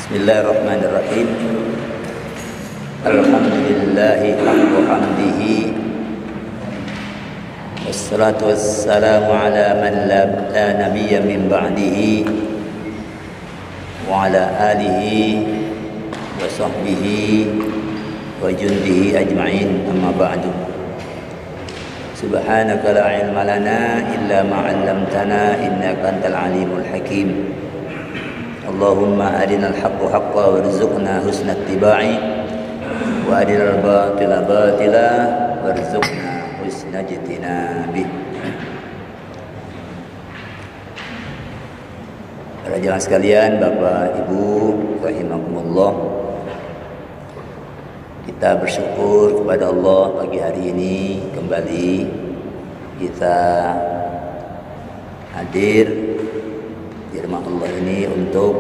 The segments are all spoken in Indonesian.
Bismillahirrahmanirrahim. Alhamdulillahi haqqa hamdihi, wassalatu wassalamu ala man la nabiyya min ba'dihi, wa ala alihi wa sahbihi wa jundihi ajma'in, amma ba'du. Subhanaka la ilma lana illa ma 'allamtana innaka antal alimul hakim. Allahumma arinal haqqa haqqa warzuqna husna ittiba'i wa arinal batila batila warzuqna husna ijtinabi. Para jemaah sekalian, Bapak Ibu rahimakumullah, kita bersyukur kepada Allah pagi hari ini kembali kita hadir di rumah Allah ini untuk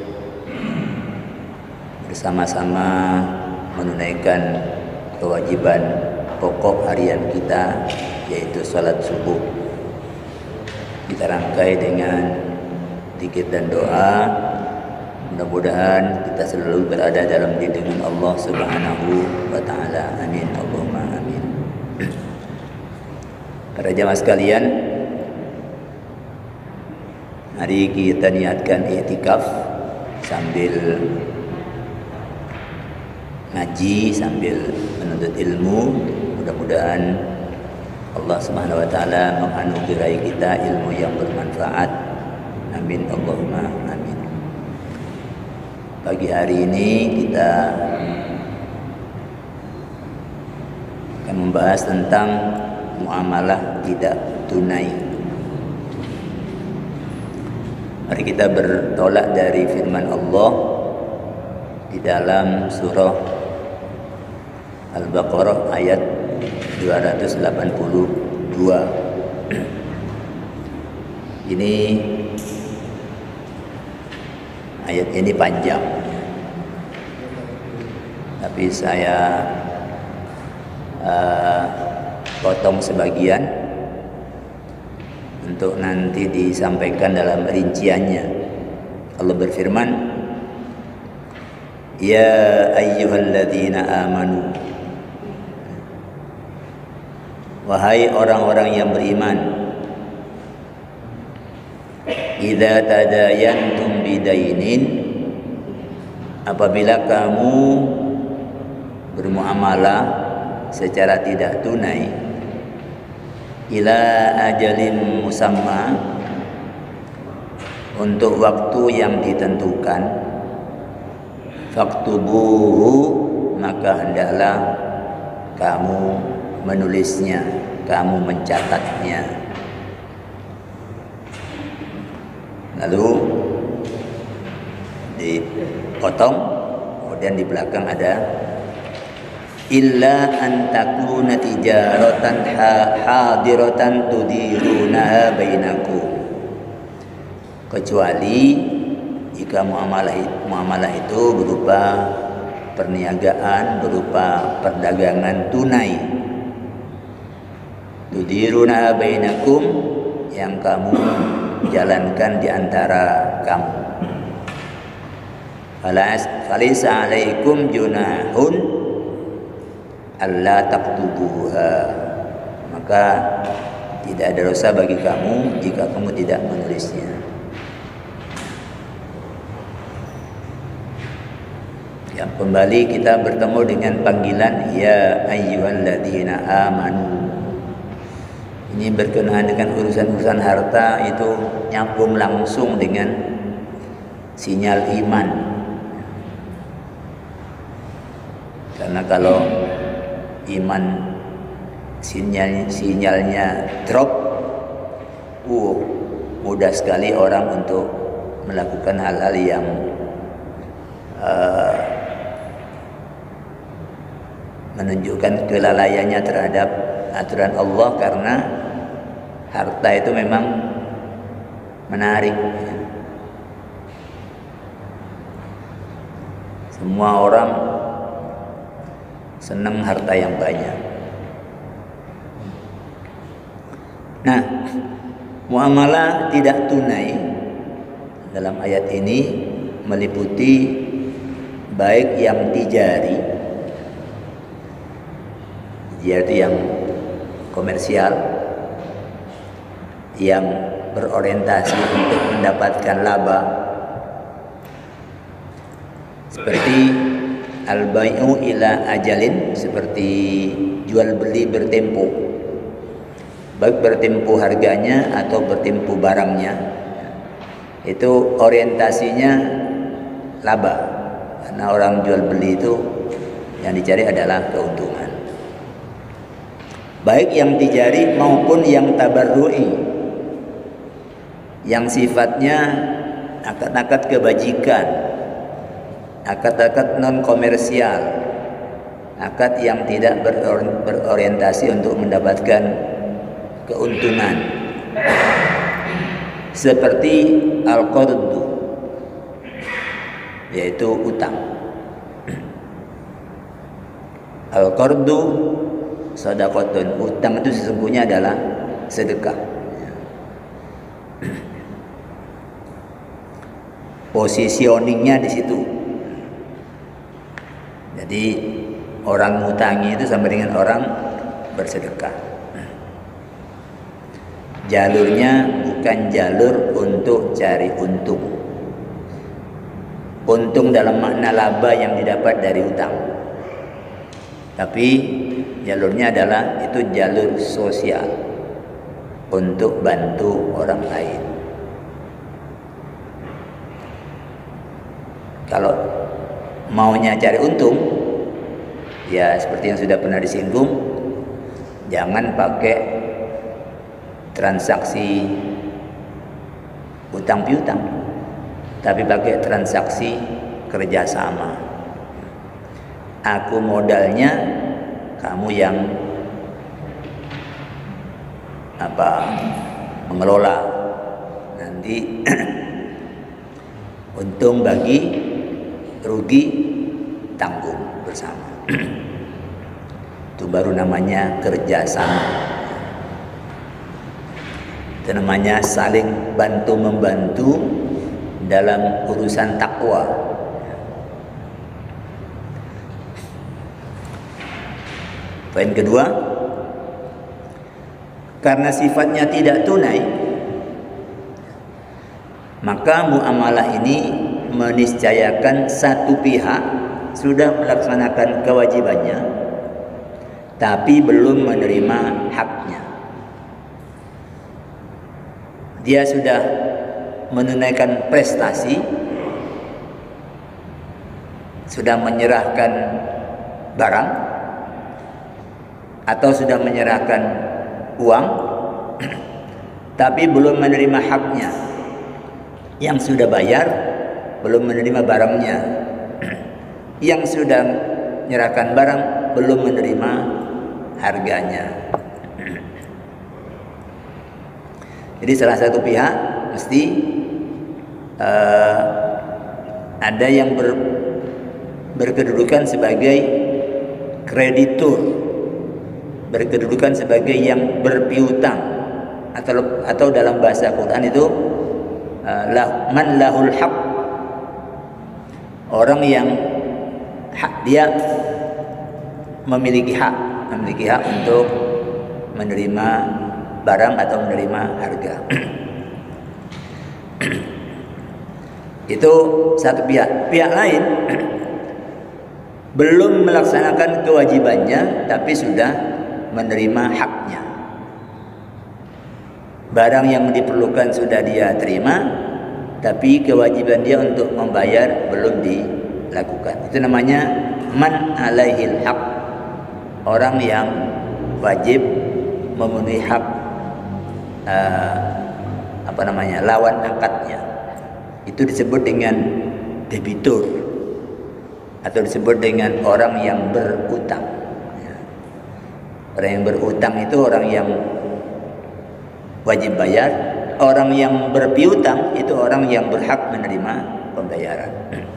bersama-sama menunaikan kewajiban pokok harian kita, yaitu salat subuh. Kita rangkai dengan zikir dan doa. Mudah-mudahan kita selalu berada dalam lindungan Allah Subhanahu wa taala. Amin, Allahumma amin. Para jamaah sekalian, hari kita niatkan i'tikaf sambil ngaji, sambil menuntut ilmu. Mudah-mudahan Allah Subhanahu wa taala menganugerahi kita ilmu yang bermanfaat. Amin, Allahumma amin. Pagi hari ini kita akan membahas tentang muamalah tidak tunai. Mari kita bertolak dari firman Allah di dalam surah Al-Baqarah ayat 282. Ayat ini panjang, tapi saya potong sebagian untuk nanti disampaikan dalam rinciannya. Allah berfirman, ya ayyuhalladzina amanu, wahai orang-orang yang beriman, idza tadayantum bidainin, apabila kamu bermuamalah secara tidak tunai, ila ajalin musamma, untuk waktu yang ditentukan, faktubuhu, maka hendaklah kamu menulisnya, kamu mencatatnya. Lalu dipotong, kemudian di belakang ada illa an takuna tijaratan hadiratan tudirunaha bainakum, kecuali jika muamalah itu berupa perniagaan, berupa perdagangan tunai. Tudirunaha bainakum, yang kamu jalankan di antara kamu. Falisa alaikum junahun alla taktubuha, maka tidak ada dosa bagi kamu jika kamu tidak menulisnya. Ya, kembali kita bertemu dengan panggilan ya ayyuhalladzina amanu. Ini berkenaan dengan urusan-urusan harta, itu nyambung langsung dengan sinyal iman. Karena kalau iman sinyalnya drop, mudah sekali orang untuk melakukan hal-hal yang menunjukkan kelalaiannya terhadap aturan Allah, karena harta itu memang menarik. Semua orang senang harta yang banyak. Nah, muamalah tidak tunai dalam ayat ini meliputi baik yang tijari, yaitu yang komersial, yang berorientasi untuk mendapatkan laba, seperti al-bai'u ila ajalin, seperti jual beli bertempo, baik bertempo harganya atau bertempo barangnya, itu orientasinya laba, karena orang jual beli itu yang dicari adalah keuntungan, baik yang tijari maupun yang tabarru'i, yang sifatnya akad-akad kebajikan, akad-akad non komersial, akad yang tidak berorientasi untuk mendapatkan keuntungan, seperti al-qardu, yaitu utang. Al-qardu shadaqatun, utang itu sesungguhnya adalah sedekah. Positioningnya di situ. Jadi orang ngutangi itu sama dengan orang bersedekah. Jalurnya bukan jalur untuk cari untung. Untung dalam makna laba yang didapat dari utang. Tapi jalurnya adalah itu jalur sosial untuk bantu orang lain. Kalau maunya cari untung, ya seperti yang sudah pernah disinggung, jangan pakai transaksi utang piutang, tapi pakai transaksi kerjasama. Aku modalnya, kamu yang mengelola, nanti untung bagi, rugi tanggung bersama. Itu baru namanya kerjasama. Itu namanya saling bantu membantu dalam urusan takwa. Poin kedua, karena sifatnya tidak tunai, maka muamalah ini meniscayakan satu pihak sudah melaksanakan kewajibannya tapi belum menerima haknya. Dia sudah menunaikan prestasi, sudah menyerahkan barang atau sudah menyerahkan uang tapi belum menerima haknya. Yang sudah bayar belum menerima barangnya, yang sudah menyerahkan barang belum menerima harganya. Jadi salah satu pihak mesti ada yang berkedudukan sebagai kreditur, berkedudukan sebagai yang berpiutang, atau dalam bahasa Quran itu man lahul haq, orang yang hak, dia memiliki hak untuk menerima barang atau menerima harga. Itu satu pihak. Pihak lain belum melaksanakan kewajibannya tapi sudah menerima haknya. Barang yang diperlukan sudah dia terima, tapi kewajiban dia untuk membayar belum dilakukan. Itu namanya man alaihil haq, orang yang wajib memenuhi hak lawan angkatnya. Itu disebut dengan debitur atau disebut dengan orang yang berutang. Orang yang berutang itu orang yang wajib bayar. Orang yang berpiutang itu orang yang berhak menerima pembayaran.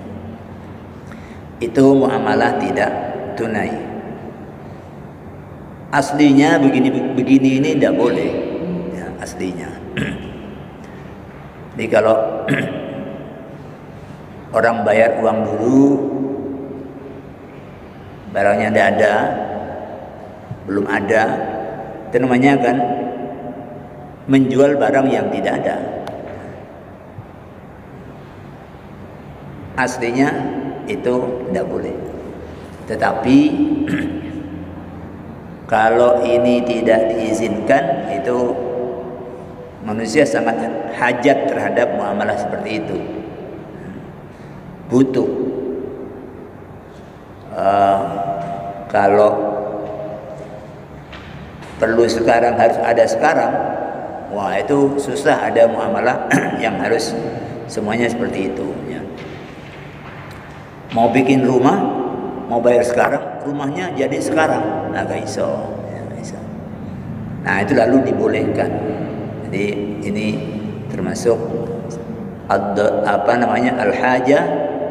Itu muamalah tidak tunai. Aslinya begini ini tidak boleh, ya, aslinya. Jadi kalau orang bayar uang dulu, barangnya tidak ada, belum ada, itu namanya kan menjual barang yang tidak ada. Aslinya itu tidak boleh. Tetapi kalau ini tidak diizinkan, itu manusia sangat hajat terhadap muamalah seperti itu, butuh. Kalau perlu sekarang, harus ada sekarang, wah itu susah ada muamalah yang harus semuanya seperti itu ya. Mau bikin rumah, mau bayar sekarang, rumahnya jadi sekarang, nah gak iso ya, gak iso. Nah itu lalu dibolehkan. Jadi ini termasuk al-hajah,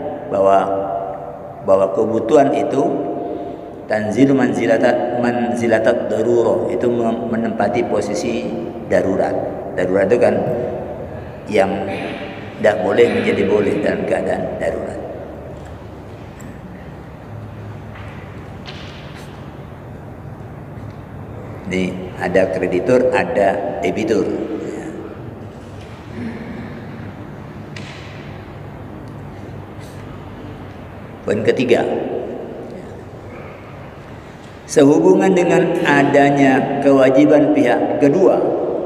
bahwa kebutuhan itu tanzilu manzilatat darurah, itu menempati posisi darurat. Darurat itu kan yang tidak boleh menjadi boleh dalam keadaan darurat. Ini ada kreditur, ada debitur. Poin ketiga, sehubungan dengan adanya kewajiban pihak kedua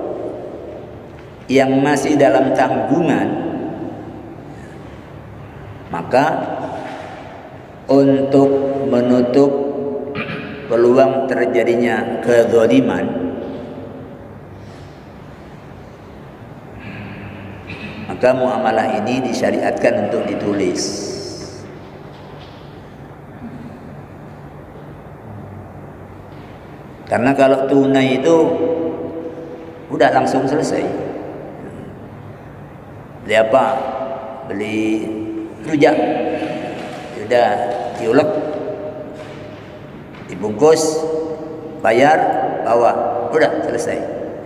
yang masih dalam tanggungan, maka untuk menutup peluang terjadinya kezaliman, maka muamalah ini disyariatkan untuk ditulis. Karena kalau tunai itu udah langsung selesai. Beli apa? Beli rujak, udah diulek, dibungkus, bayar, bawa, udah selesai.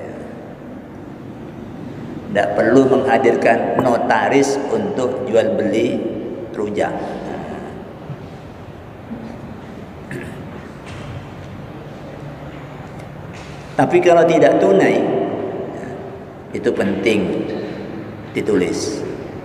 Tidak perlu menghadirkan notaris untuk jual beli rujak. Tapi kalau tidak tunai, itu penting ditulis.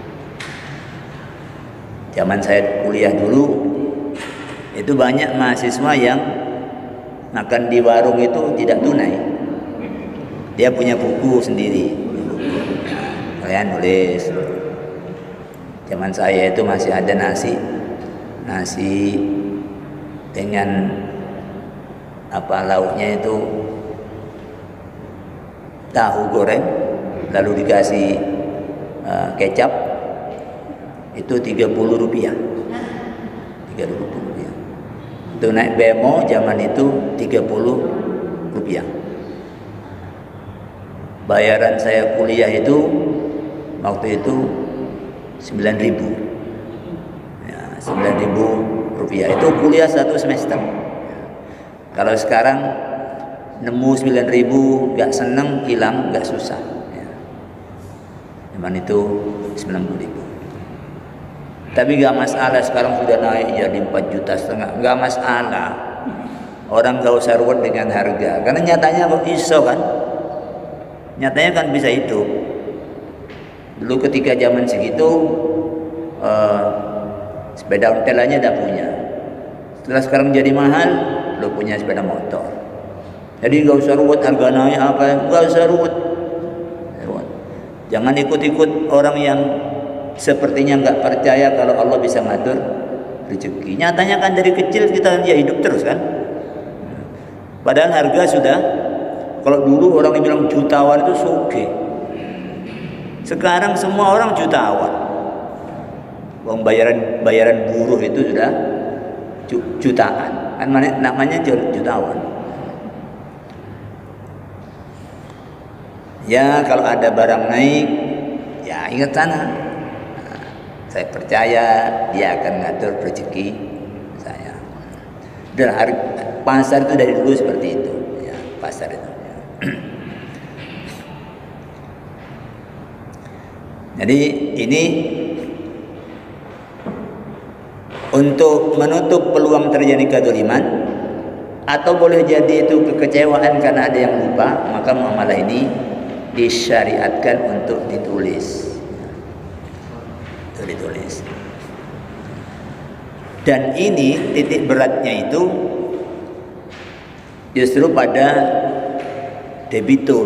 Zaman saya kuliah dulu, itu banyak mahasiswa yang makan di warung itu tidak tunai. Dia punya buku sendiri. Kalian nulis. Zaman saya itu masih ada nasi dengan lauknya itu tahu goreng, lalu dikasih kecap, itu 30 rupiah. 30 rupiah. Untuk naik bemo zaman itu 30 rupiah. Bayaran saya kuliah itu waktu itu 9.000. Ya, 9.000 rupiah. Itu kuliah 1 semester. Kalau sekarang nemu 9.000 gak seneng, hilang gak susah ya. Zaman itu 90.000. Tapi gak masalah, sekarang sudah naik jadi 4,5 juta, gak masalah. Orang gak usah ruwet dengan harga, karena nyatanya kok iso kan, nyatanya kan bisa hidup. Dulu ketika zaman segitu sepeda ontel aja udah punya. Setelah sekarang jadi mahal, lo punya sepeda motor. Jadi gak usah ruwet harga naik apa, gak usah ruwet. Jangan ikut-ikut orang yang sepertinya gak percaya kalau Allah bisa ngatur rezeki. Nyatanya kan dari kecil kita ya hidup terus kan. Padahal harga sudah, kalau dulu orang yang bilang jutawan itu soge. Sekarang semua orang jutawan. Bayaran buruh itu sudah jutaan. Kan namanya jutawan. Ya kalau ada barang naik, ya ingat sana. Saya percaya dia akan ngatur rezeki saya. Dan pasar itu dari dulu seperti itu. Ya, pasar itu. Jadi ini untuk menutup peluang terjadi kedzaliman, atau boleh jadi itu kekecewaan karena ada yang lupa, maka muamalah ini disyariatkan untuk ditulis. Dan ini titik beratnya itu justru pada debitur.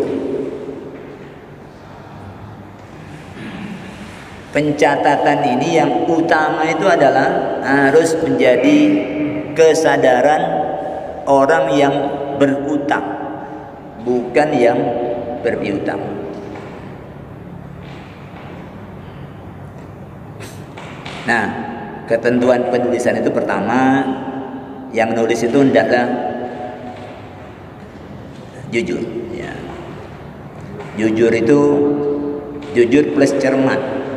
Pencatatan ini yang utama itu adalah harus menjadi kesadaran orang yang berutang, bukan yang berpiutang. Nah, ketentuan penulisan itu pertama, yang nulis itu hendaklah jujur. Ya. Jujur itu jujur plus cermat.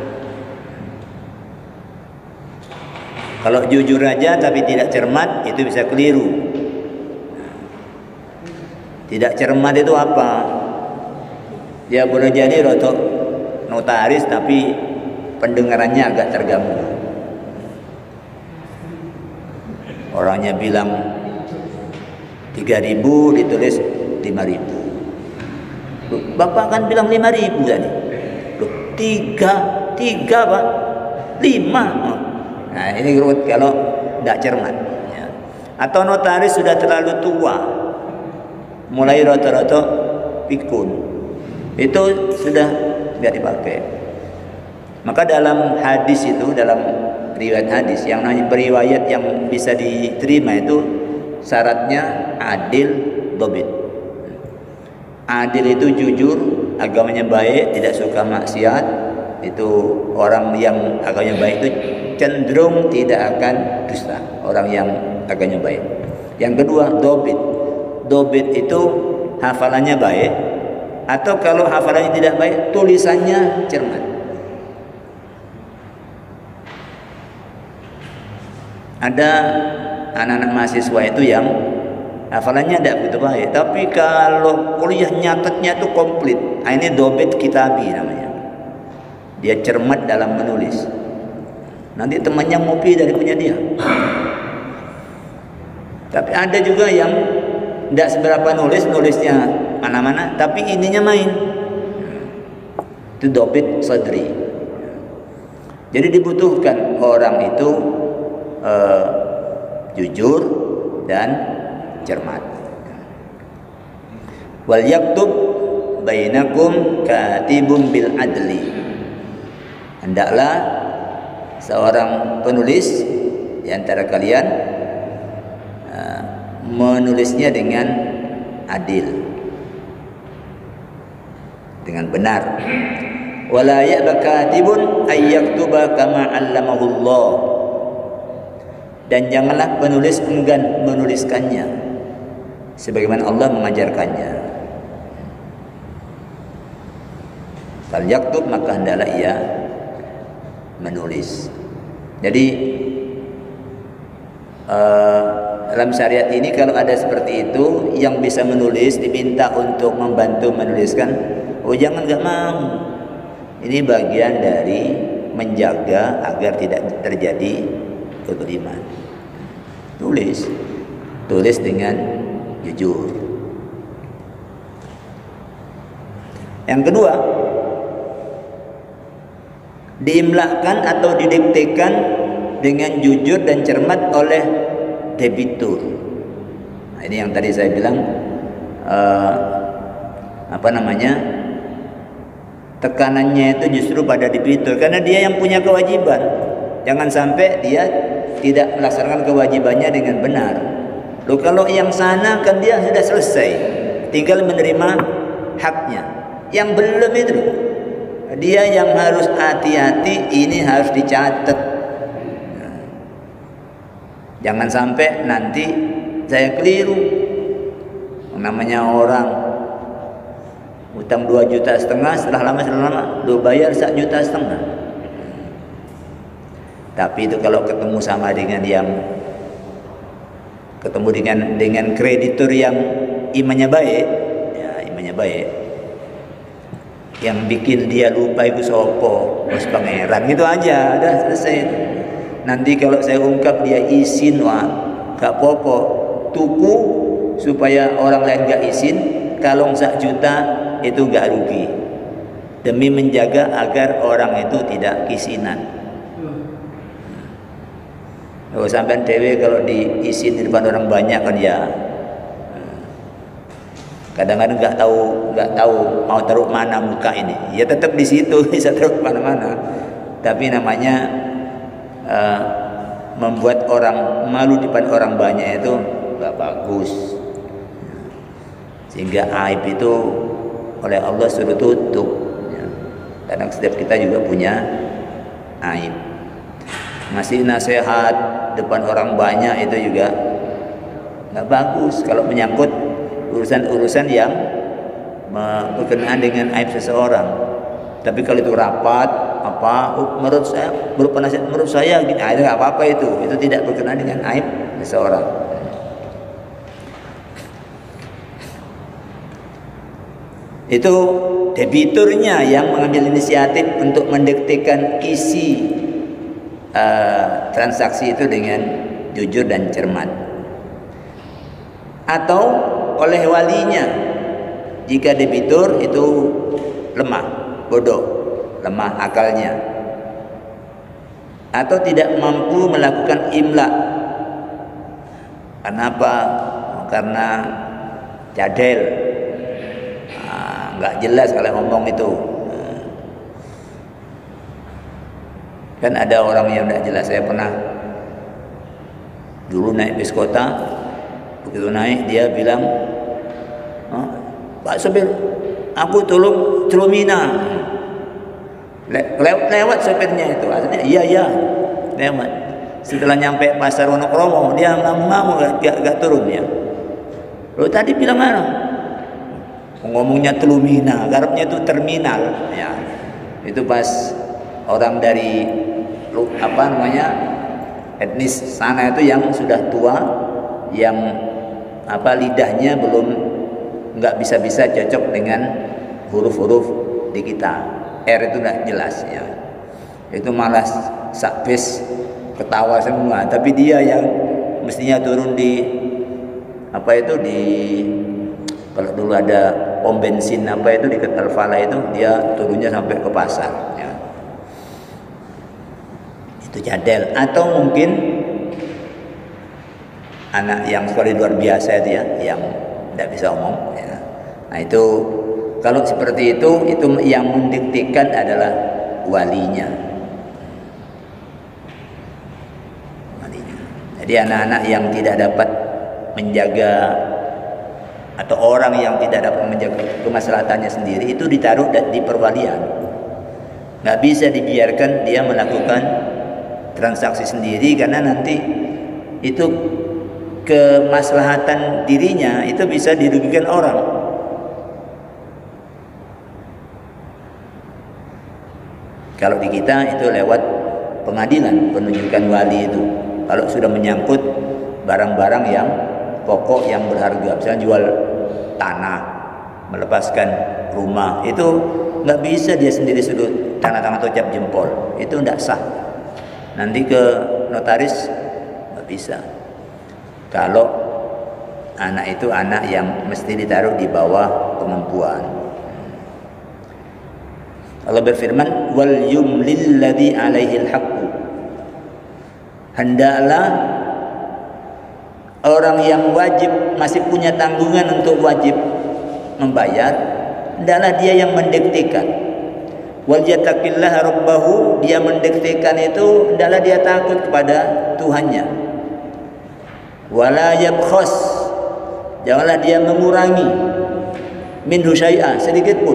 Kalau jujur aja tapi tidak cermat, itu bisa keliru. Tidak cermat itu apa? Ya boleh jadi rotok notaris tapi pendengarannya agak terganggu. Orangnya bilang 3.000 ditulis 5.000. Bapak kan bilang 5.000 tadi. Loh, 3 Pak. 5. Nah, ini kalau tidak cermat. Ya. Atau notaris sudah terlalu tua, mulai rata-rata pikun, itu sudah tidak dipakai. Maka dalam hadis itu, dalam riwayat hadis yang namanya periwayat yang bisa diterima itu syaratnya adil, dhabit. Adil itu jujur, agamanya baik, tidak suka maksiat. Itu orang yang agamanya baik itu cenderung tidak akan dusta, orang yang agamanya baik. Yang kedua, dhabit. Dhabit itu hafalannya baik, atau kalau hafalannya tidak baik, tulisannya cermat. Ada anak-anak mahasiswa itu yang hafalannya tidak begitu baik, tapi kalau kuliah nyatetnya itu komplit. Nah, ini dhabit kitabi namanya. Dia cermat dalam menulis. Nanti temannya ngopi dari punya dia. Tapi ada juga yang tidak seberapa nulisnya mana-mana, tapi ininya main. Itu dhabit sadri. Jadi dibutuhkan orang itu jujur dan cermat. Wal yaktub bainakum katibun bil adli. Hendaklah seorang penulis di antara kalian menulisnya dengan adil, dengan benar. Wala ya'ba katibun ay yaktuba kama 'allamahullah. Dan janganlah penulis enggan menuliskannya sebagaimana Allah mengajarkannya. Fal yaktub, maka hendaklah ia menulis. Jadi dalam syariat ini kalau ada seperti itu, yang bisa menulis diminta untuk membantu menuliskan, oh jangan, nggak mau. Ini bagian dari menjaga agar tidak terjadi kezaliman. Tulis dengan jujur. Yang kedua, diimlakan atau didiktekan dengan jujur dan cermat oleh debitur. Nah, ini yang tadi saya bilang tekanannya itu justru pada debitur, karena dia yang punya kewajiban. Jangan sampai dia tidak melaksanakan kewajibannya dengan benar. Loh, kalau yang sana kan dia sudah selesai, tinggal menerima haknya. Yang belum itu, dia yang harus hati-hati, ini harus dicatat. Jangan sampai nanti saya keliru. Namanya orang utang 2,5 juta, setelah lama lu bayar 1,5 juta. Tapi itu kalau ketemu sama dengan yang dengan kreditur yang imannya baik, ya imannya baik, yang bikin dia lupa ibu sopo, bos pangeran, gitu aja, udah selesai. Nanti kalau saya ungkap dia izin, wah gak apa-apa, tuku supaya orang lain gak izin, kalong 1 juta itu gak rugi, demi menjaga agar orang itu tidak kisinan. Oh, sampai dewe kalau diizin di depan orang banyak kan ya kadang-kadang nggak tahu mau taruh mana muka ini, ya tetap di situ bisa taruh mana-mana, tapi namanya membuat orang malu di depan orang banyak itu nggak bagus, sehingga aib itu oleh Allah suruh tutup. Kadang setiap kita juga punya aib, masih nasihat depan orang banyak itu juga nggak bagus kalau menyangkut urusan-urusan yang berkenaan dengan aib seseorang. Tapi kalau itu rapat menurut saya berupa nasihat menurut saya gitu, itu nggak apa-apa, itu tidak berkenaan dengan aib seseorang. Itu debiturnya yang mengambil inisiatif untuk mendiktekan isi transaksi itu dengan jujur dan cermat, atau oleh walinya jika debitur itu lemah, bodoh, lemah akalnya, atau tidak mampu melakukan imla. Kenapa? Karena jadel, nggak jelas kalau ngomong itu. Kan ada orang yang tidak jelas. Saya pernah dulu naik bis kota, begitu naik dia bilang, Pak sopir, aku tolong Celumina. Lewat sopirnya itu, artinya iya lewat. Setelah nyampe pasar Wonokromo, dia nggak mau gak turun ya. Lo tadi bilang mana? Ngomongnya Celumina, garapnya itu terminal ya. Itu pas orang dari etnis sana itu yang sudah tua, yang lidahnya belum nggak bisa cocok dengan huruf-huruf di kita, R itu nggak jelas ya. Itu malah sakbis ketawa semua, tapi dia yang mestinya turun di kalau dulu ada pom bensin di Ketalfala itu, dia turunnya sampai ke pasar ya. Itu jadel. Atau mungkin anak yang sekali luar biasa itu ya, yang tidak bisa omong ya. Nah itu kalau seperti itu yang mendiktekan adalah walinya. Jadi anak-anak yang tidak dapat menjaga, atau orang yang tidak dapat menjaga kemaslahatannya sendiri, itu ditaruh di perwalian. Nggak bisa dibiarkan dia melakukan transaksi sendiri, karena nanti itu kemaslahatan dirinya itu bisa dirugikan orang. Kalau di kita itu lewat pengadilan, penunjukan wali itu. Kalau sudah menyangkut barang-barang yang pokok yang berharga, misalnya jual tanah, melepaskan rumah, itu nggak bisa dia sendiri suruh tanda tangan atau cap jempol, itu nggak sah. Nanti ke notaris nggak bisa. Kalau anak itu anak yang mesti ditaruh di bawah kemampuan. Allah berfirman, wal yumlil ladzi alaihil haqqu. Hendaklah orang yang wajib, masih punya tanggungan untuk wajib membayar, hendaklah dia yang mendiktekan. Wal yattaqillaha rabbahu, dia mendiktekan itu hendaklah dia takut kepada Tuhannya. Wala yabkhas, janganlah dia mengurangi minhu syai'a, sedikit pun.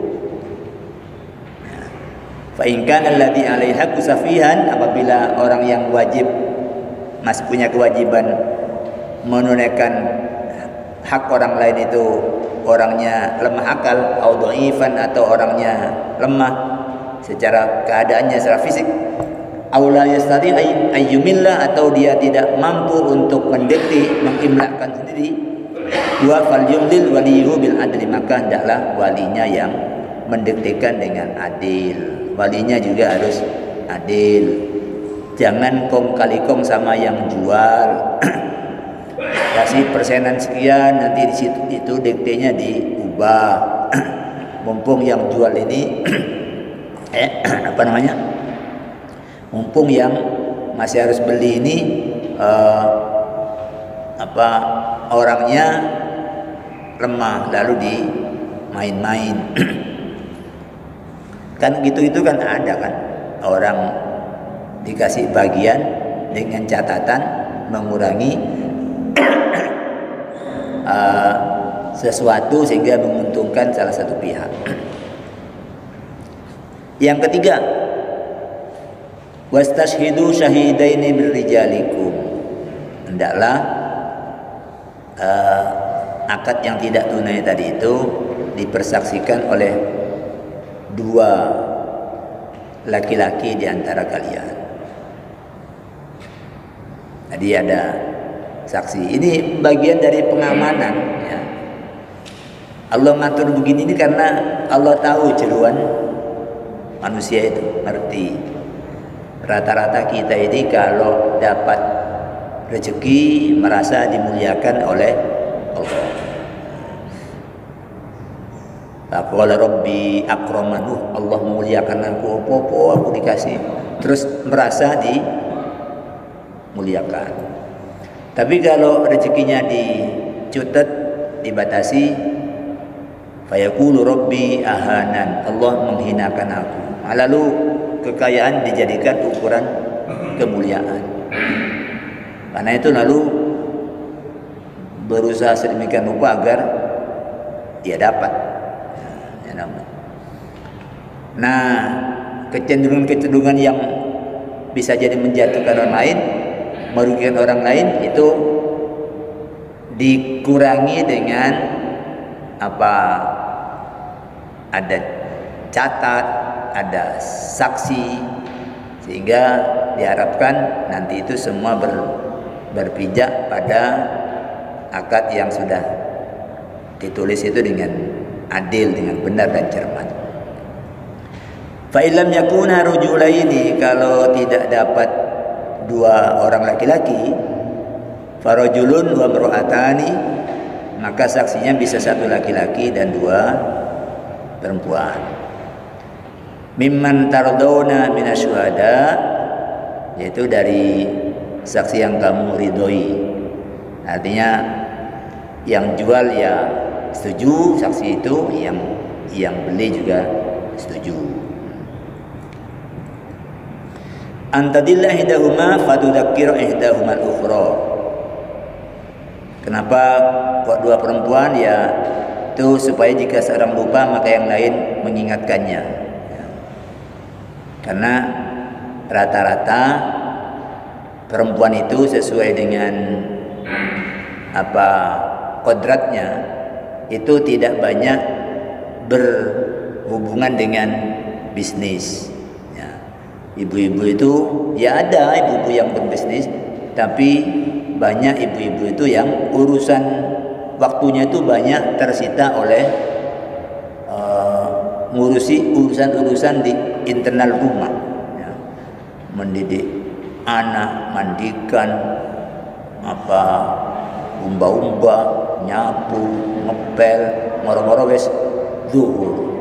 Fa in kana alladhi 'alaihi haqqu safihan, apabila orang yang wajib masih punya kewajiban menunaikan hak orang lain itu orangnya lemah akal, au dhaifan, atau orangnya lemah secara keadaannya secara fisik, au la yastati ayyumillah, atau dia tidak mampu untuk mendikte, mengimlakan sendiri, wa fal yumlil waliyuhu bil adli, maka hendaklah walinya yang mendiktekan dengan adil. Walinya juga harus adil, Jangan kong kali kong sama yang jual. Kasih persenan sekian, nanti di situ itu diktenya diubah. Mumpung yang jual ini mumpung yang masih harus beli ini orangnya lemah, lalu dimain-main. Kan gitu-gitu kan ada kan, orang dikasih bagian dengan catatan mengurangi sesuatu sehingga menguntungkan salah satu pihak. Yang ketiga, wastashhidu syahidaini min rijalikum. Hendaklah akad yang tidak tunai tadi itu dipersaksikan oleh dua laki-laki di antara kalian. Tadi ada saksi. Ini bagian dari pengamanan ya. Allah ngatur begini ini karena Allah tahu jeruan manusia itu, ngerti. Rata-rata kita ini kalau dapat rezeki merasa dimuliakan oleh Allah. Qala rabbi akraman, Allah memuliakan aku, aku dikasih, terus merasa dimuliakan. Tapi kalau rezekinya dicutet, dibatasi, fayaqulu rabbi ahanan, Allah menghinakan aku. Lalu kekayaan dijadikan ukuran kemuliaan. Karena itu lalu berusaha sedemikian rupa agar dia dapat. Nah, kecenderungan-kecenderungan yang bisa jadi menjatuhkan orang lain, merugikan orang lain, itu dikurangi dengan ada catat, ada saksi, sehingga diharapkan nanti itu semua berpijak pada akad yang sudah ditulis itu dengan adil, dengan benar dan cermat. Fa illam yakuna rujulaini, kalau tidak dapat dua orang laki-laki, farajulun wa mar'atani, maka saksinya bisa satu laki-laki dan dua perempuan. Mimman tardawna minasyuhada, yaitu dari saksi yang kamu ridhoi. Artinya yang jual ya setuju saksi itu, yang beli juga setuju. Antadillah ihdahuma fatudzakkir ihdahuma al-ukhra. Kenapa kok dua perempuan? Ya itu supaya jika seorang lupa maka yang lain mengingatkannya. Karena rata-rata perempuan itu sesuai dengan kodratnya itu tidak banyak berhubungan dengan bisnis. Ibu-ibu itu ya ada ibu-ibu yang berbisnis, tapi banyak ibu-ibu itu yang urusan waktunya itu banyak tersita oleh ngurusi urusan-urusan di internal rumah ya. Mendidik anak, mandikan, umba-umba, nyapu, ngepel, moro-moro wes zuhur.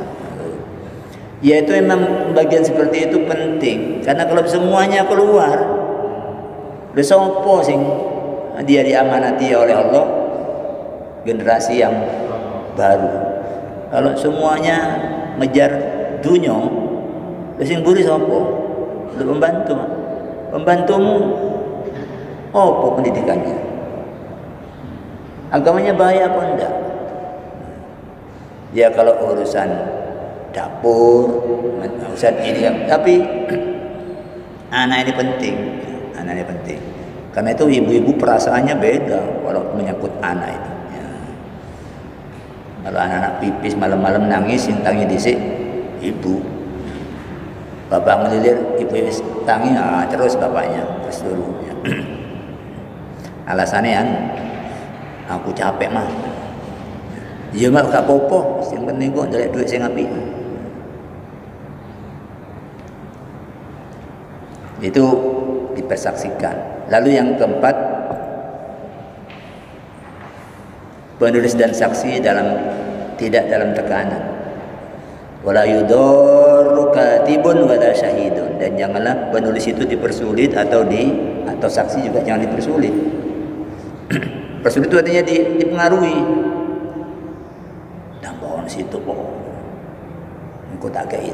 Ya itu memang bagian seperti itu penting, karena kalau semuanya keluar, besopo sing dia diamanati oleh Allah generasi yang baru. Kalau semuanya ngejar dunia, sing buri sopo? Lu pembantumu, apa pendidikannya? Agamanya bahaya apa enggak? Ya kalau urusan dapur, urusan ini, tapi anak ini penting. Karena itu ibu-ibu perasaannya beda kalau menyangkut anak itu. Ya. Kalau anak-anak pipis malam-malam nangis, yang tangi disik ibu. Bapak ngelilir, ibu tangi, terus bapaknya terus dulu. Ya. Alasannya aku capek mah. Iya mak gak apa-apa, yang penting kok njaluk duit sing apik. Itu dipersaksikan. Lalu yang keempat, penulis dan saksi tidak dalam tekanan. Wala yudarru katibun wala syahidun, dan janganlah penulis itu dipersulit atau saksi juga jangan dipersulit. Persulit itu artinya dipengaruhi. Dan pohon situ pohon. Engkau tak kei.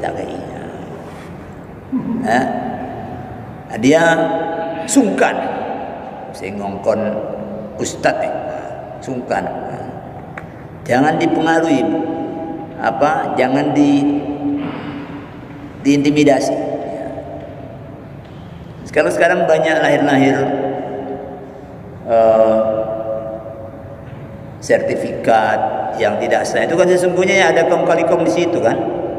Dia sungkan. Saya ngongkon ustad sungkan. Jangan dipengaruhi, jangan diintimidasi. Sekarang banyak lahir sertifikat yang tidak sah. Itu kan sesungguhnya ada kaum kali kaum di situ kan.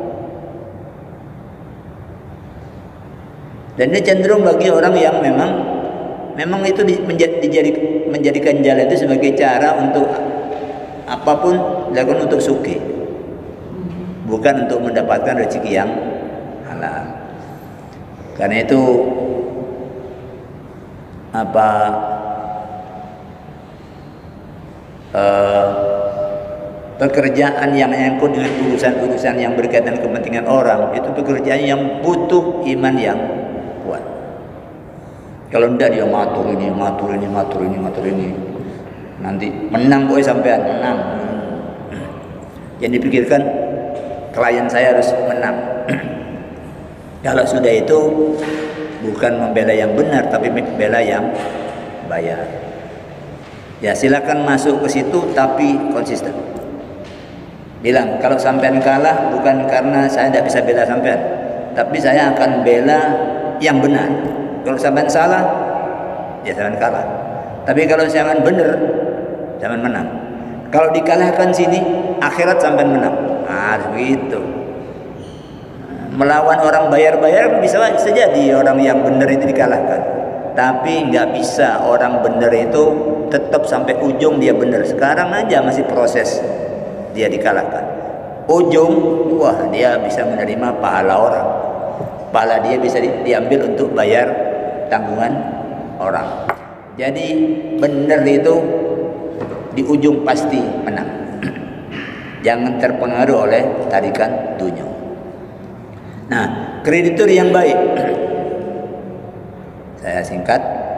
Dan ini cenderung bagi orang yang memang itu menjadikan jalan itu sebagai cara untuk apapun dilakukan untuk suki, bukan untuk mendapatkan rezeki yang halal. Karena itu pekerjaan yang menyangkut dengan urusan-urusan yang berkaitan kepentingan orang, itu pekerjaan yang butuh iman yang kuat. Kalau tidak dia matur ini, nanti menang boy sampean, menang. Yang dipikirkan klien saya harus menang. Kalau sudah itu bukan membela yang benar, tapi membela yang bayar. Ya silakan masuk ke situ, tapi konsisten. Bilang kalau sampean kalah bukan karena saya tidak bisa bela sampean, tapi saya akan bela yang benar. Kalau sampean salah, ya sampean kalah. Tapi kalau sampean benar, sampean menang. Kalau dikalahkan sini, akhirat sampean menang. Begitu. Melawan orang bayar-bayar bisa jadi orang yang benar itu dikalahkan. Tapi nggak bisa orang benar itu tetap sampai ujung dia benar. Sekarang aja masih proses dia dikalahkan. Ujung, wah dia bisa menerima pahala orang. Pahala dia bisa diambil untuk bayar tanggungan orang. Jadi benar itu di ujung pasti menang. Jangan terpengaruh oleh tarikan dunia. Nah, kreditur yang baik, saya singkat.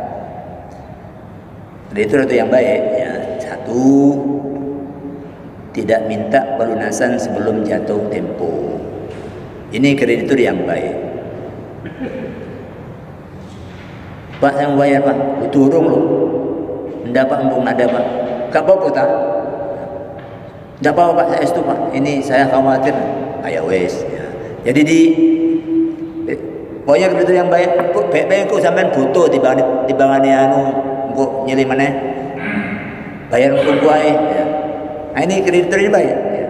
Kreditur itu yang baik, ya, satu, tidak minta pelunasan sebelum jatuh tempo. Ini kreditur yang baik. Pak, saya mau bayar Pak, turun loh. Tidak Pak, mumpung ada Pak. Gak apa-apa tak? Tidak apa-apa Pak, saya itu Pak. Ini saya khawatir. Ayo wes. Ya. Jadi pokoknya kreditur yang baik. Baik kok sampean butuh di bangane kok nyeli mana? Bayar untuk gua ya. Nah, ini kreditur ini baik. Ya.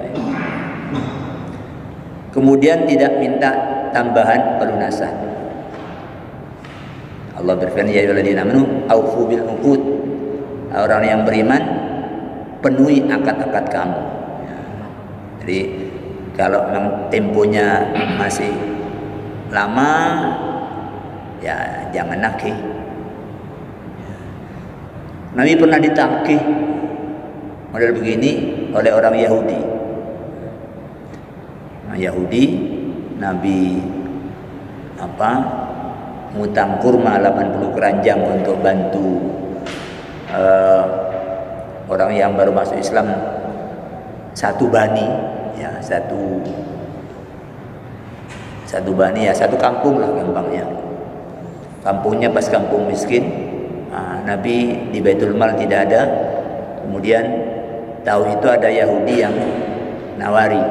Kemudian tidak minta tambahan pelunasan. Allah berfirman, ya ayyuhalladzina amanu aufu bil uqud. Orang yang beriman penuhi akad-akad kamu. Jadi kalau memang temponya masih lama, ya jangan nagih. Nabi pernah ditagih model begini oleh orang Yahudi. Yahudi, Nabi ngutang kurma 80 keranjang untuk bantu orang yang baru masuk Islam, satu bani, ya satu bani, ya satu kampung lah gampangnya. Kampungnya pas kampung miskin. Nabi di Baitul Mal tidak ada. Kemudian tahu itu ada Yahudi yang nawari,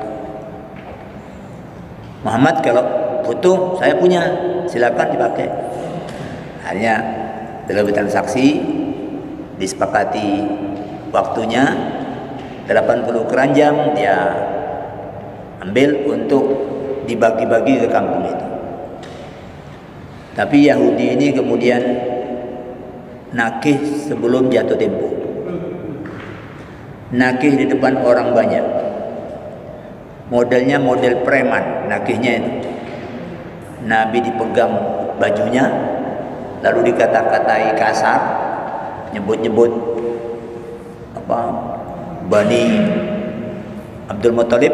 Muhammad kalau butuh saya punya, silakan dipakai. Akhirnya dalam transaksi disepakati waktunya 80 keranjang dia ambil untuk dibagi-bagi ke kampung itu. Tapi Yahudi ini kemudian nakih sebelum jatuh tempo. Nakih di depan orang banyak. Modelnya model preman nakihnya itu. Nabi dipegang bajunya, lalu dikata-katai kasar, nyebut-nyebut apa Bani Abdul Muthalib,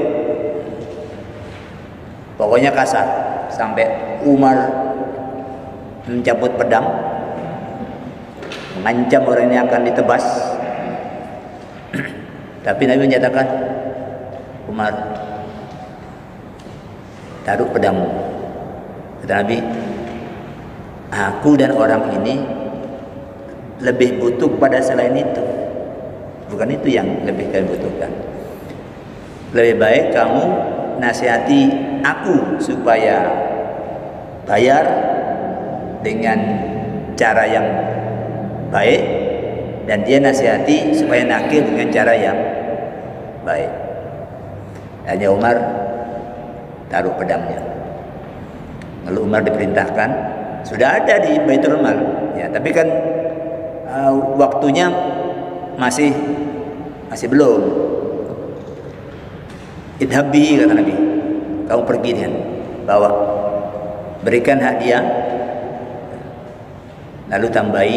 pokoknya kasar, sampai Umar mencabut pedang, mengancam orang ini akan ditebas. Tapi Nabi menyatakan, Umar, taruh pedangmu. Kata Nabi, aku dan orang ini lebih butuh pada selain itu. Bukan itu yang lebih kalian butuhkan. Lebih baik kamu nasihati aku supaya bayar dengan cara yang baik, dan dia nasihati supaya nakil dengan cara yang baik. Hanya Umar taruh pedangnya. Lalu Umar diperintahkan, sudah ada di Baitul Mal, ya, tapi kan waktunya masih belum. Idhabi, kata Nabi, kamu pergi dan bawa, berikan hadiah, lalu tambahi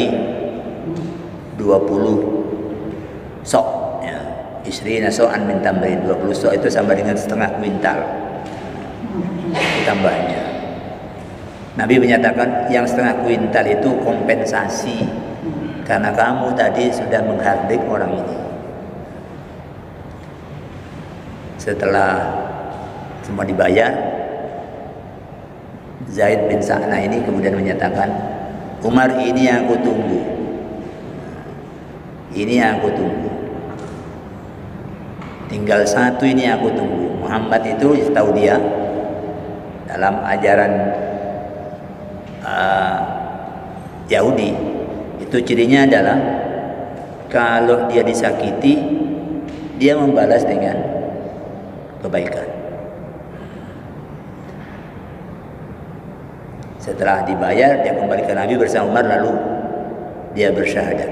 20 sok, ya. Isrina so'an min tambahin, 20 sok itu sama dengan setengah kuintal tambahnya. Nabi menyatakan yang setengah kuintal itu kompensasi karena kamu tadi sudah menghardik orang ini. Setelah semua dibayar, Zaid bin Sa'na ini kemudian menyatakan, Umar, ini yang aku tunggu. Ini yang aku tunggu. Tinggal satu ini yang aku tunggu. Muhammad itu tahu dia dalam ajaran Yahudi itu cirinya adalah kalau dia disakiti, dia membalas dengan kebaikan. Setelah dibayar, dia kembali ke Nabi bersama Umar, lalu dia bersyahadat.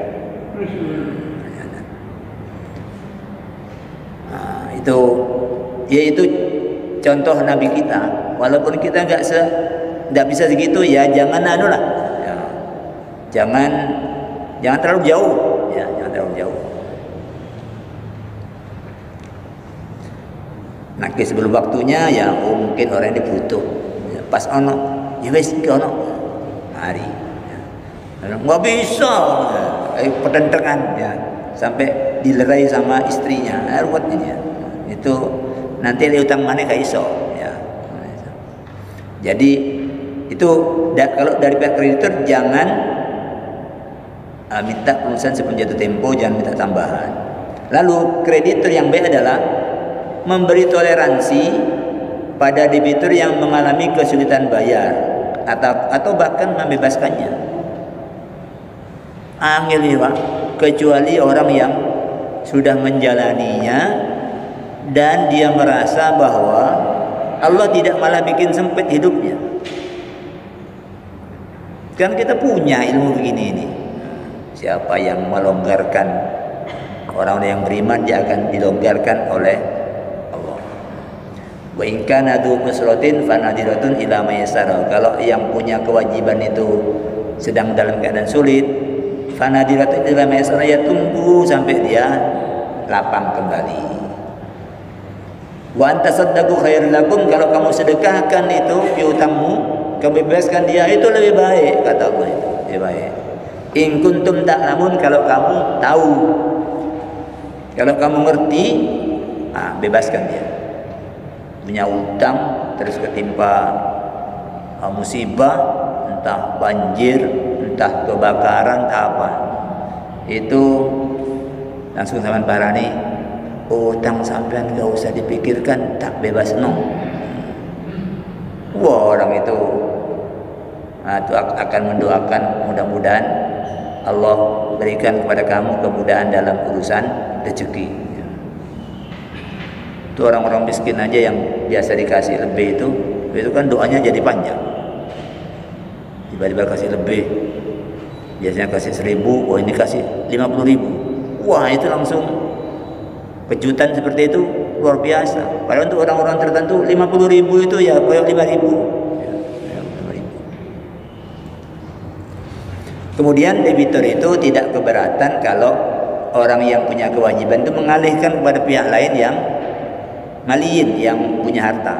Nah, itu contoh Nabi kita. Walaupun kita nggak bisa segitu, ya jangan anulah, ya, jangan terlalu jauh, ya, jangan terlalu jauh. Nakis sebelum waktunya, ya mungkin orang ini butuh, ya, pas ono, ya wes ono, hari, ya. Nggak bisa, ya, pertentangan, ya, sampai dilerai sama istrinya, ruwet ini, ya. Itu nanti utang mana gak iso, ya. Jadi itu kalau dari pihak kreditur jangan minta pelunasan sebelum jatuh tempo, jangan minta tambahan. Lalu kreditur yang baik adalah memberi toleransi pada debitur yang mengalami kesulitan bayar atau bahkan membebaskannya. Angel ya, Pak, kecuali orang yang sudah menjalaninya dan dia merasa bahwa Allah tidak malah bikin sempit hidupnya. Kan kita punya ilmu begini ini. Siapa yang melonggarkan orang yang beriman, dia akan dilonggarkan oleh Allah. Wa in kana dzu usratin fanadiratun ila maysarah. Kalau yang punya kewajiban itu sedang dalam keadaan sulit, fanadiratun ila maysarah, ya tunggu sampai dia lapang kembali. Wa antasaddaqu khairul lakum, kalau kamu sedekahkan itu piutangmu, kamu bebaskan dia, itu lebih baik, kata Allah, itu lebih baik. In kuntum ta'lamun, kalau kamu tahu, kalau kamu ngerti, bebaskan dia. Punya utang terus ketimpa musibah, entah banjir, entah kebakaran, entah apa, itu langsung sama parani, utang sampean gak usah dipikirkan, tak bebas no. Wah, orang itu akan mendoakan, mudah-mudahan Allah berikan kepada kamu kemudahan dalam urusan rezeki. Itu orang-orang miskin aja yang biasa dikasih lebih itu kan doanya jadi panjang. Tiba-tiba kasih lebih, biasanya kasih 1.000, oh ini kasih 50.000. Wah, itu langsung kejutan seperti itu luar biasa. Padahal untuk orang-orang tertentu 50.000 itu ya kayak 5.000. Kemudian debitur itu tidak keberatan kalau orang yang punya kewajiban itu mengalihkan kepada pihak lain yang maliin, yang punya harta.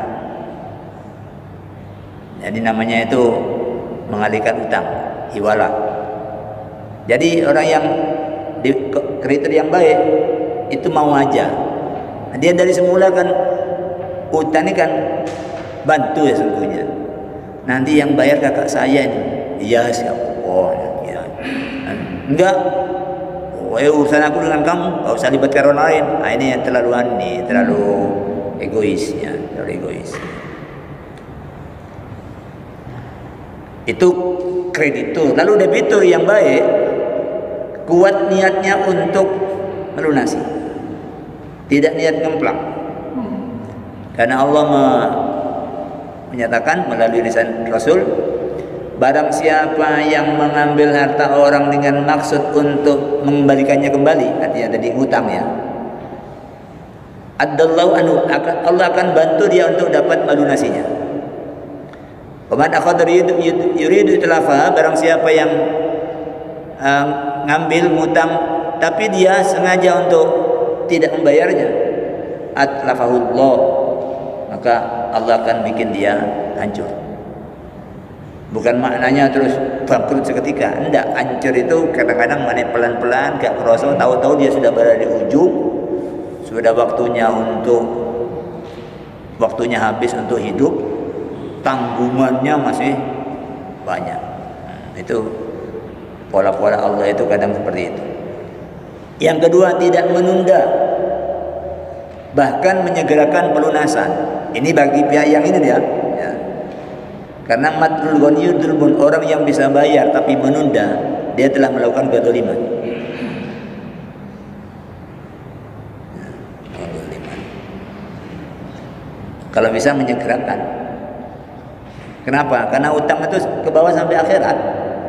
Jadi namanya itu mengalihkan utang, hiwalah. Jadi orang yang kreditur yang baik itu mau aja. Dia dari semula kan utang ini kan bantu ya sungguhnya. Nanti yang bayar kakak saya ini. Iya siapa? Oh ya. Enggak. Urusan aku dengan kamu, enggak usah libatkan orang lain. Nah, ini yang terlalu egois ya, terlalu egois. Itu kreditur. Lalu debitur yang baik kuat niatnya untuk melunasi, tidak niat ngemplang, karena Allah menyatakan melalui lisan Rasul, barang siapa yang mengambil harta orang dengan maksud untuk mengembalikannya kembali, artinya tadi hutang ya, adallahu anhu, Allah akan bantu dia untuk dapat melunasinya. Waman akhadha yuridu itlafa, barang siapa yang ngambil ngutang tapi dia sengaja untuk tidak membayarnya, atlafahullah, maka Allah akan bikin dia hancur. Bukan maknanya terus bangkrut seketika, enggak. Hancur itu kadang-kadang mana pelan-pelan, gak kerasa, tahu-tahu dia sudah berada di ujung, sudah waktunya habis untuk hidup, tanggungannya masih banyak. Itu pola-pola Allah itu kadang seperti itu. Yang kedua, tidak menunda, bahkan menyegerakan pelunasan. Ini bagi pihak yang ini dia ya. Karena matlul ghaniyyu dzulmun, orang yang bisa bayar tapi menunda, dia telah melakukan kedzaliman. Kalau bisa menyegerakan. Kenapa? Karena utang itu ke bawah sampai akhirat.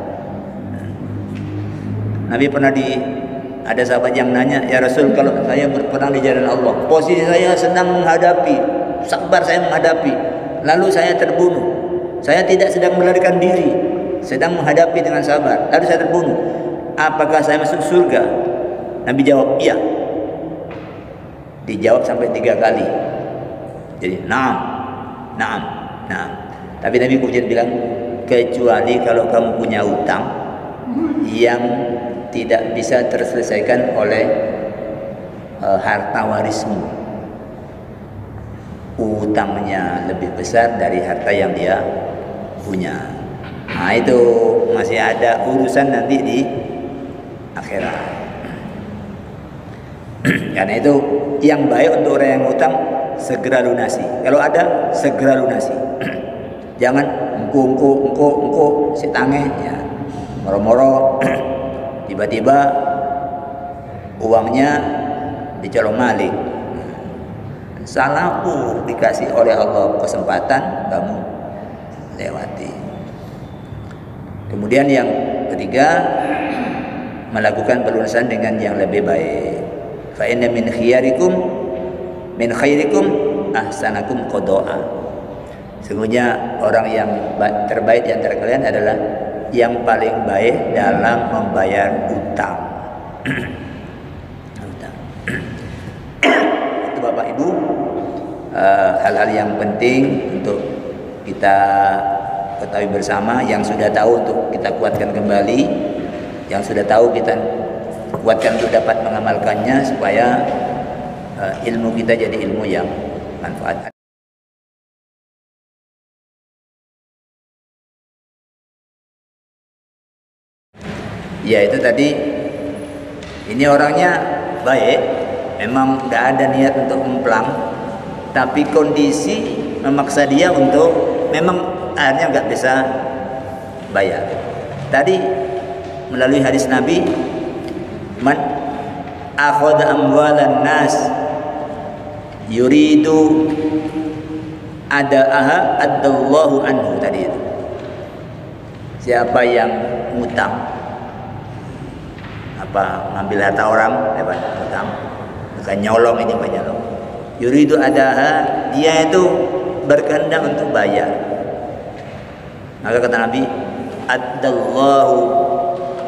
Nabi pernah ada sahabat yang nanya, ya Rasul, kalau saya berperang di jalan Allah, posisi saya sedang menghadapi, sabar saya menghadapi, lalu saya terbunuh, saya tidak sedang melarikan diri, sedang menghadapi dengan sabar, lalu saya terbunuh, apakah saya masuk surga? Nabi jawab, iya. Dijawab sampai 3 kali. Jadi, naam. Tapi Nabi kemudian bilang, kecuali kalau kamu punya utang yang tidak bisa terselesaikan oleh harta warismu, utangnya lebih besar dari harta yang dia punya. Nah, itu masih ada urusan nanti di akhirat. Karena itu yang baik untuk orang yang utang segera lunasi. Kalau ada, segera lunasi. Jangan engko si tange ya, moro-moro tiba-tiba uangnya dicolong maling. Salah dikasih oleh Allah kesempatan, kamu lewati. Kemudian yang ketiga, melakukan pelunasan dengan yang lebih baik. Fa inna min khairikum ahsanakum qada'a. Sesungguhnya orang yang terbaik di antara kalian adalah yang paling baik dalam membayar utang. Itu Bapak Ibu, hal-hal yang penting untuk kita ketahui bersama. Yang sudah tahu untuk kita kuatkan kembali, yang sudah tahu kita kuatkan untuk dapat mengamalkannya, supaya ilmu kita jadi ilmu yang manfaat. Ya, itu tadi, ini orangnya baik, memang tidak ada niat untuk memplang, tapi kondisi memaksa dia untuk, memang akhirnya nggak bisa bayar. Tadi melalui hadis Nabi, man akhadha amwalan nas yuridu ada'aha adallahu anhu, tadi itu. Siapa yang ngutang, ngambil harta orang, utang, bukan nyolong, ini bukan nyolong. Yuridu adaha, dia itu berkehendak untuk bayar. Maka kata Nabi, adallahu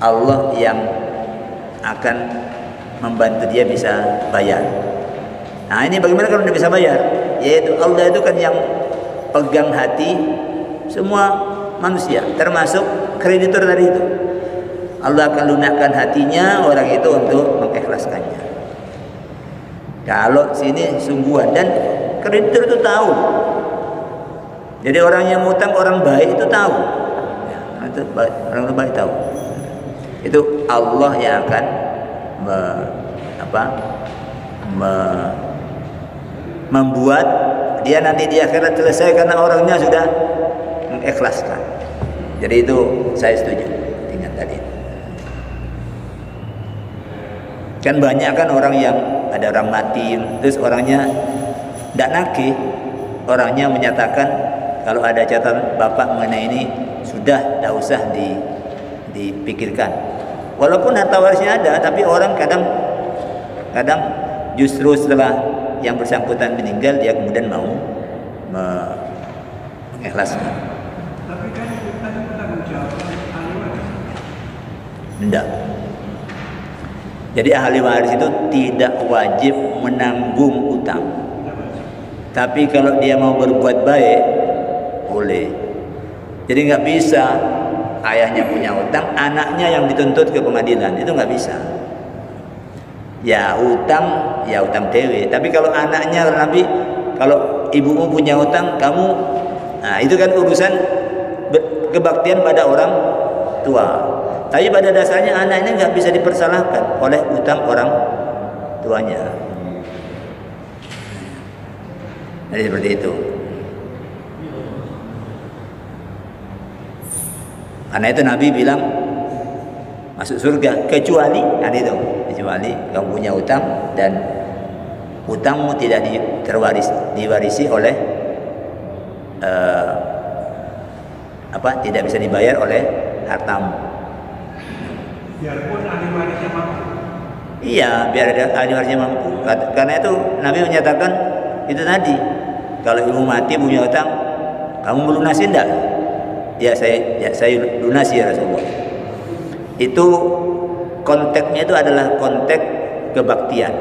Allah yang akan membantu dia bisa bayar. Nah ini bagaimana kalau dia bisa bayar? Yaitu Allah itu kan yang pegang hati semua manusia, termasuk kreditur tadi itu. Allah akan lunakkan hatinya orang itu untuk mengikhlaskannya. Kalau sini sungguhan, dan kreditur itu tahu. Jadi orang yang ngutang orang baik itu tahu. Ya, orang baik tahu. Itu Allah yang akan membuat dia nanti di akhirat selesai karena orangnya sudah mengikhlaskan. Jadi itu saya setuju dengan tadi. Kan banyak kan orang yang ada orang mati terus orangnya tidak nagih, orangnya menyatakan kalau ada catatan bapak mengenai ini sudah tidak usah dipikirkan. Walaupun harta warisnya ada, tapi orang kadang justru setelah yang bersangkutan meninggal dia kemudian mau mengikhlaskan. Tapi kan kita bertanggung jawab ahli waris. Tidak. Jadi ahli waris itu tidak wajib menanggung utang. Tapi kalau dia mau berbuat baik, boleh. Jadi nggak bisa ayahnya punya utang, anaknya yang dituntut ke pengadilan, itu nggak bisa. Ya utang dewe. Tapi kalau anaknya, kalau ibumu punya utang, kamu, nah itu kan urusan kebaktian pada orang tua. Tapi pada dasarnya anak ini nggak bisa dipersalahkan oleh utang orang tuanya. Jadi seperti itu. Karena itu Nabi bilang masuk surga kecuali kamu punya utang dan utangmu tidak diwarisi oleh tidak bisa dibayar oleh hartamu. Biarpun ahli warisnya mampu. Iya, biar ada ahli warisnya mampu. Karena itu Nabi menyatakan itu tadi, kalau ibu mati punya utang, kamu melunasi enggak? Ya saya lunasi ya Rasulullah. Itu konteksnya itu adalah konteks kebaktian.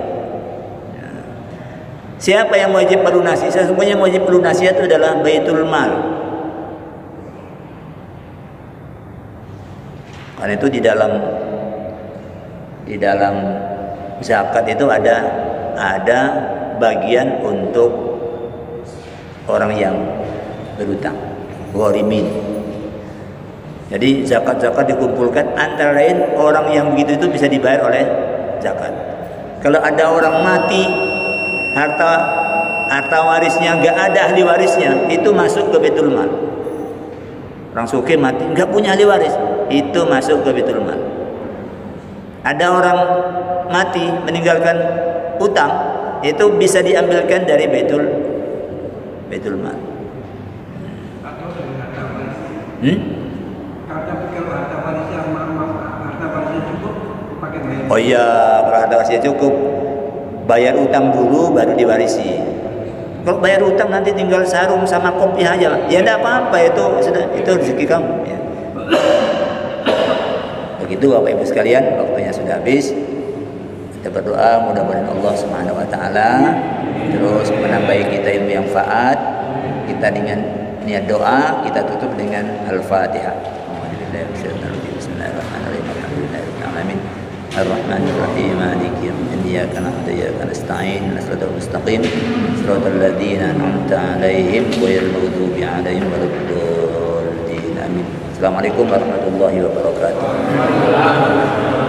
Siapa yang wajib melunasi? Sesungguhnya wajib melunasi itu adalah Baitul Mal. Karena itu di dalam zakat itu ada bagian untuk orang yang berutang, gharimin. Jadi zakat-zakat dikumpulkan, antara lain orang yang begitu itu bisa dibayar oleh zakat. Kalau ada orang mati, harta warisnya nggak ada ahli warisnya, itu masuk ke Baitul Mal. Orang sugih mati nggak punya ahli waris, itu masuk ke Baitul Mal. Ada orang mati meninggalkan utang, itu bisa diambilkan dari Baitul Mal. Atau dari harta waris. Kalau harta warisnya cukup, pakai bayar. Oh iya, kalau harta warisnya cukup, bayar utang dulu baru diwarisi. Kalau bayar utang nanti tinggal sarung sama kopi aja, ya tidak apa-apa, itu rezeki kamu. Ya. Begitu Bapak Ibu sekalian, waktunya sudah habis. Kita berdoa mudah-mudahan Allah Subhanahu wa taala terus menambahi kita ilmu yang faat. Kita dengan niat doa kita tutup dengan Al-Fatihah. Bismillahirrahmanirrahim. Ar-Rahmanir Rahim. Maliki yaumiddin. Iyyaka na'budu wa iyyaka nasta'in. Ihdinas mustaqim. Shiratal ladzina an'amta 'alaihim ghairil maghdubi 'alaihim waladdallin. Amin. Assalamualaikum warahmatullahi wabarakatuh.